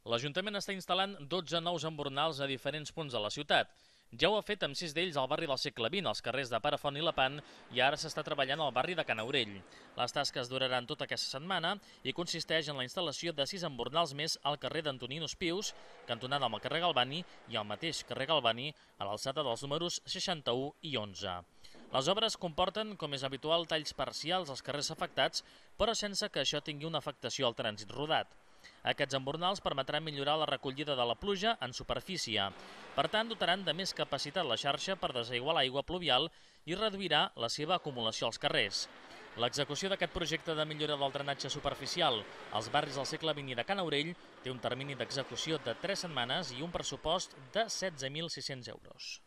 L'Ajuntament està instal·lant 12 nous embornals a diferents punts de la ciutat. Ja ho ha fet amb 6 d'ells al barri del segle XX, als carrers de Perafont i Lepant, i ara s'està treballant al barri de Ca n'Aurell. Les tasques duraran tota aquesta setmana i consisteix en la instal·lació de 6 embornals més al carrer d'Antoninos Pius, cantonada amb el carrer Galvani, i al mateix carrer Galvani, a l'alçada dels números 61 i 11. Les obres comporten, com és habitual, talls parcials als carrers afectats, però sense que això tingui una afectació al trànsit rodat. Aquests embornals permetran millorar la recollida de la pluja en superfície. Per tant, dotaran de més capacitat la xarxa per desaiguar l'aigua pluvial i reduirà la seva acumulació als carrers. L'execució d'aquest projecte de millora del drenatge superficial als barris del segle XX i de Ca n'Aurell té un termini d'execució de 3 setmanes i un pressupost de 16.600 euros.